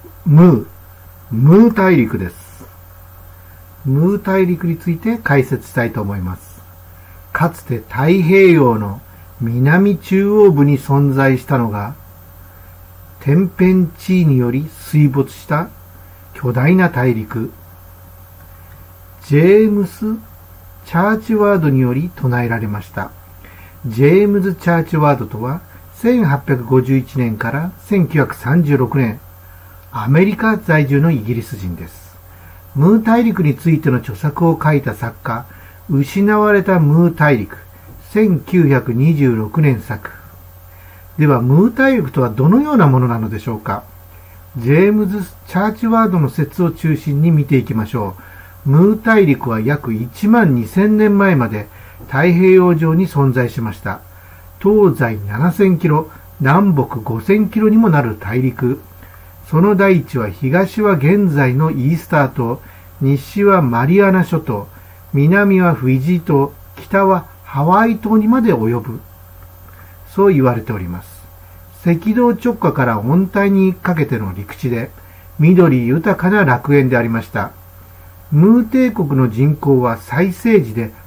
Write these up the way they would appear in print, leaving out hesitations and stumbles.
ムー大陸です。ムー大陸について解説したいと思います。かつて太平洋の南中央部に存在したのが、天変地異により水没した巨大な大陸、ジェームス・チャーチワードにより唱えられました。ジェームズ・チャーチワードとは、1851年から1936年、アメリカ在住のイギリス人です。ムー大陸についての著作を書いた作家、失われたムー大陸、1926年作。では、ムー大陸とはどのようなものなのでしょうか。ジェームズ・チャーチワードの説を中心に見ていきましょう。ムー大陸は約1万2000年前まで太平洋上に存在しました。東西7000キロ、南北5000キロにもなる大陸。その大地は東は現在のイースター島、西はマリアナ諸島、南はフィジー島、北はハワイ島にまで及ぶ。そう言われております。赤道直下から温帯にかけての陸地で、緑豊かな楽園でありました。ムー帝国の人口は最盛時で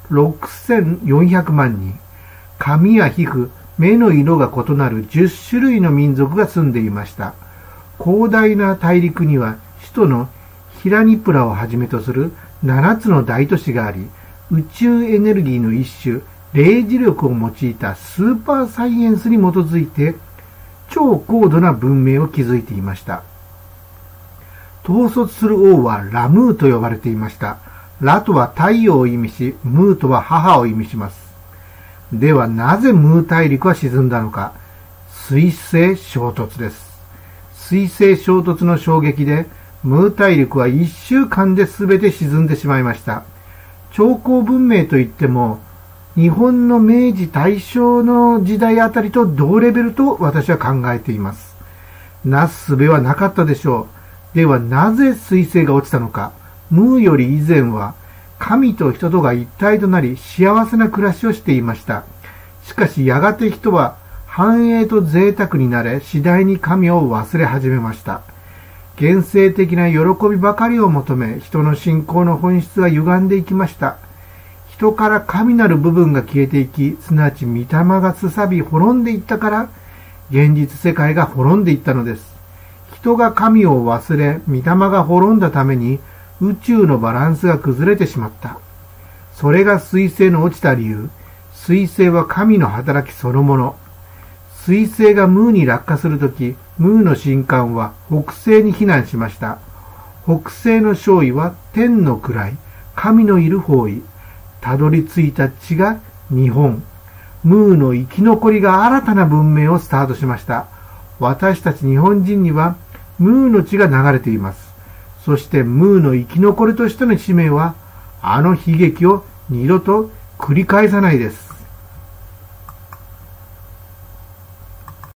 6400万人。髪や皮膚、目の色が異なる10種類の民族が住んでいました。広大な大陸には首都のヒラニプラをはじめとする7つの大都市があり、宇宙エネルギーの一種、霊磁力を用いたスーパーサイエンスに基づいて超高度な文明を築いていました。統率する王はラムーと呼ばれていました。ラとは太陽を意味し、ムーとは母を意味します。ではなぜムー大陸は沈んだのか。水星衝突です。水星衝突の衝撃で、ムー大陸は1週間で全て沈んでしまいました。超高文明といっても、日本の明治大正の時代あたりと同レベルと私は考えています。なすすべはなかったでしょう。ではなぜ水星が落ちたのか。ムーより以前は、神と人とが一体となり幸せな暮らしをしていました。しかしやがて人は繁栄と贅沢になれ、次第に神を忘れ始めました。現世的な喜びばかりを求め、人の信仰の本質が歪んでいきました。人から神なる部分が消えていき、すなわち御霊がすさび滅んでいったから、現実世界が滅んでいったのです。人が神を忘れ、御霊が滅んだために、宇宙のバランスが崩れてしまった。それが水星の落ちた理由。水星は神の働きそのもの。水星がムーに落下するとき、ムーの神官は北西に避難しました。北西の勝位は天の位、神のいる方位。たどり着いた地が日本。ムーの生き残りが新たな文明をスタートしました。私たち日本人にはムーの地が流れています。そしてムーの生き残りとしての使命は、あの悲劇を二度と繰り返さないです。